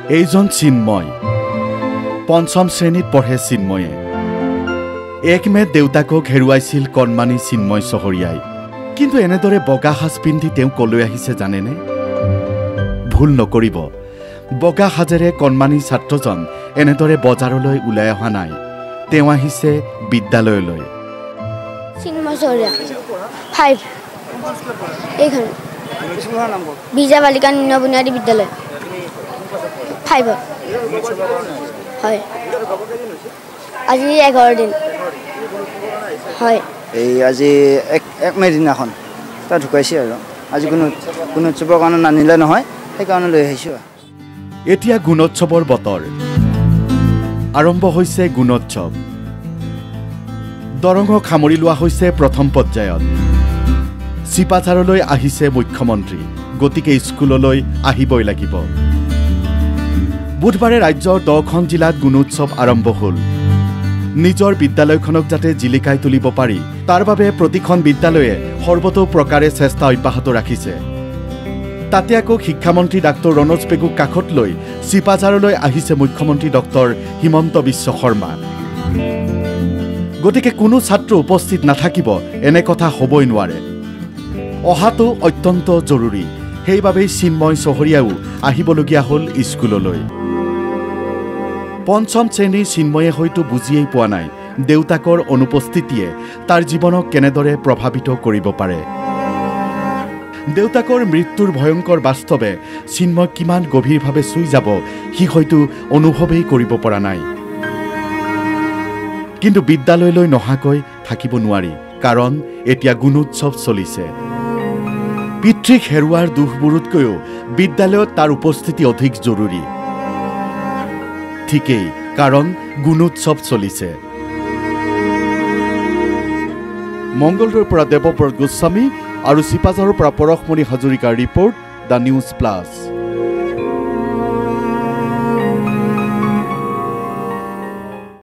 এইজন চিন্ময় পঞ্চম শ্ৰেণীত পঢ়ে চিন্ময়ে 1 মেত দেউতাকক হেৰুৱাইছিল কণমানি চিন্ময় চহৰীয়াই কিন্তু এনেদৰে বগা সাজ পিন্ধি তেওঁ কলৈ আহিছে জানেনে ভুল নকৰিব বগা সাজেৰে কণমানি ছাত্ৰজন এনেদৰে বজাৰলৈ ওলাই অহা নাই তেওঁ আহিছে বিদ্যালয়লৈ চিন্ময় চহৰীয়া 5 এইখন বিজা বালিকা নিম্ন বুনিয়াদী বিদ্যালয় 5 হয় আজি 11 দিন হয় এই আজি এক মে দিনাখন তা ঢুকাইছে আৰু আজি কোনো উৎসৱৰ কাৰণে নানিলে নহয় সেইকাৰণে লৈ আহিছোঁ এতিয়া গুণোৎসৱৰ বতৰ আৰম্ভ হৈছে গুণোৎসৱ দৰঙক সামৰি লোৱা হৈছে প্ৰথম পৰ্যায়ত চিপাঝাৰলৈ আহিছে মুখ্যমন্ত্ৰী গতিকে স্কুললৈ আহিবই লাগিব বুধবাৰে ৰাজ্যৰ 10খন জিলাত গুণোৎসৱ আৰম্ভ হ'ল নিজৰ বিদ্যালয়খনক যাতে জিলিকাই তুলিব পাৰি তাৰ বাবে প্ৰতিখন বিদ্যালয়ে সৰ্বতো প্ৰকাৰে চেষ্টা অব্যাহত ৰাখিছে তাতে আকৌ শিক্ষামন্ত্ৰী ডাক্তৰ ৰণোজ পেগুক কাষত লৈ চিপাঝাৰলৈ আহিছে মুখ্যমন্ত্ৰী ডক্টৰ হিমন্ত বিশ্ব শৰ্মা গতিকে কোনো ছাত্ৰ উপস্থিত নাথাকিব এনে কথা হ'বই নোৱাৰে অহাটো অত্যন্ত জৰুৰী সেইবাবেই চিন্ময় চহৰীয়াও আহিবলগীয়া হ'ল স্কুললৈ পঞ্চম শ্ৰেণীৰ চিন্ময়ে হয়তো বুজিয়েই পোৱা নাই দেউতাকৰ অনুপস্থিতিয়ে তাৰ জীৱনক কেনেদৰে প্ৰভাৱিত কৰিব পাৰে দেউতাকৰ মৃত্যুৰ ভয়ংকৰ বাস্তৱে চিন্ময় কিমান গভীৰভাৱে চুই যাব সি হয়তো অনুভৱেই কৰিব পৰা নাই কিন্তু বিদ্যালয়লৈ নহাকৈ থাকিব নোৱাৰি কাৰণ এতিয়া গুণোৎসৱ চলিছে পিতৃক হেৰুৱাৰ দুখবোৰতকৈও বিদ্যালয়ত তাৰ উপস্থিতি অধিক জৰুৰী ঠিকেই কাৰণ গুণোৎসৱ চলিছে মংগলদৈৰ পৰা দেৱব্ৰত গোস্বামী আৰু চিপাঝাৰৰ পৰা পৰশমণি হাজৰিকাৰ ৰিপৰ্ট দ্য নিউজ প্লাছ